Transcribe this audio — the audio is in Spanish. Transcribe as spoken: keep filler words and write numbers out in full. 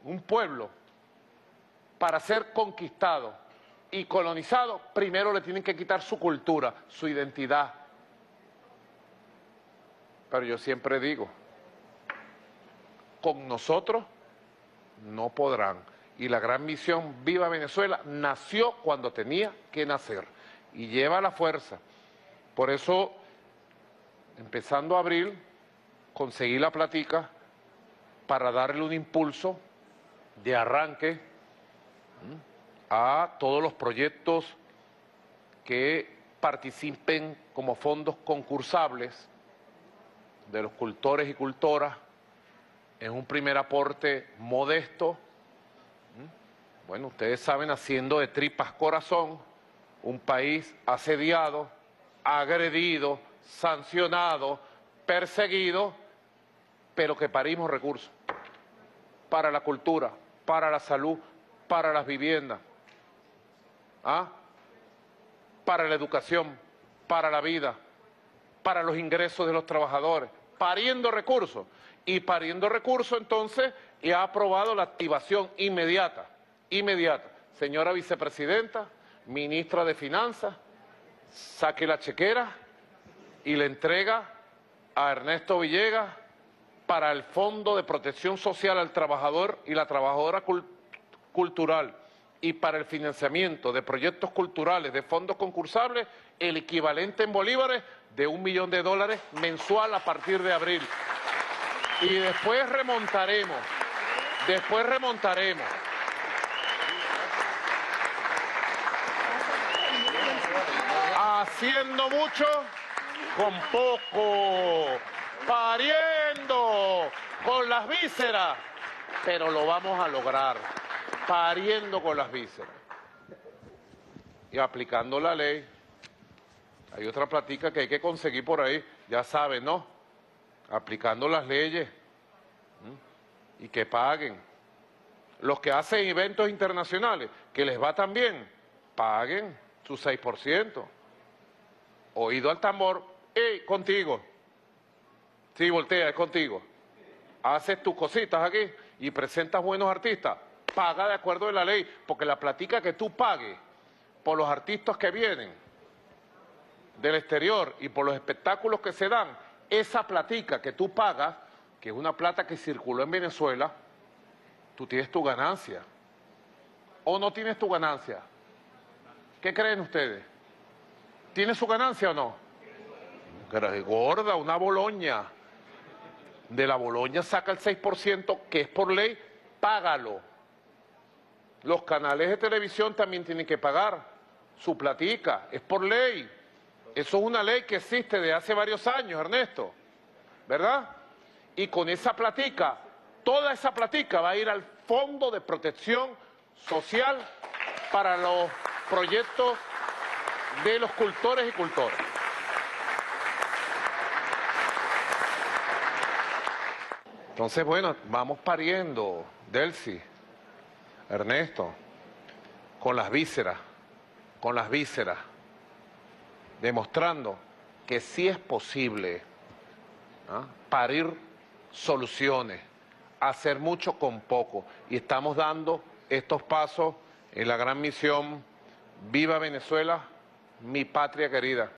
un pueblo, para ser conquistado y colonizado, primero le tienen que quitar su cultura, su identidad. Pero yo siempre digo, con nosotros no podrán. Y la gran misión Viva Venezuela nació cuando tenía que nacer y lleva la fuerza. Por eso, empezando abril, conseguí la platica para darle un impulso de arranque a todos los proyectos que participen como fondos concursables de los cultores y cultoras en un primer aporte modesto. Bueno, ustedes saben, haciendo de tripas corazón, un país asediado, agredido, sancionado, perseguido, pero que parimos recursos para la cultura, para la salud, para las viviendas, ¿ah? para la educación, para la vida, para los ingresos de los trabajadores, pariendo recursos. Y pariendo recursos, entonces, y ha aprobado la activación inmediata, inmediata. Señora Vicepresidenta, Ministra de Finanzas, saque la chequera y le entrega a Ernesto Villegas para el Fondo de Protección Social al Trabajador y la Trabajadora Cult- Cultural y para el financiamiento de proyectos culturales de fondos concursables, el equivalente en bolívares de un millón de dólares mensual a partir de abril. Y después remontaremos, después remontaremos. Haciendo mucho con poco, pariendo con las vísceras, pero lo vamos a lograr, pariendo con las vísceras y aplicando la ley. Hay otra platica que hay que conseguir por ahí, ya saben, ¿no? Aplicando las leyes, ¿m? Y que paguen. Los que hacen eventos internacionales, que les va tan bien, paguen su seis por ciento. Oído al tambor, ¡ey, contigo! Sí, voltea, es contigo. Haces tus cositas aquí y presentas buenos artistas, paga de acuerdo a la ley, porque la platica que tú pagues por los artistas que vienen del exterior y por los espectáculos que se dan, esa platica que tú pagas, que es una plata que circuló en Venezuela, tú tienes tu ganancia. ¿O no tienes tu ganancia? ¿Qué creen ustedes? ¿Tiene su ganancia o no? Gorda, una Boloña. De la Boloña saca el seis por ciento, que es por ley, págalo. Los canales de televisión también tienen que pagar su platica, es por ley. Eso es una ley que existe de hace varios años, Ernesto, ¿verdad? Y con esa platica, toda esa platica va a ir al Fondo de Protección Social para los proyectos de los cultores y cultoras. Entonces, bueno, vamos pariendo, Delcy, Ernesto, con las vísceras, con las vísceras, demostrando que sí es posible, ¿ah?, parir soluciones, hacer mucho con poco. Y estamos dando estos pasos en la gran misión Viva Venezuela, mi patria querida.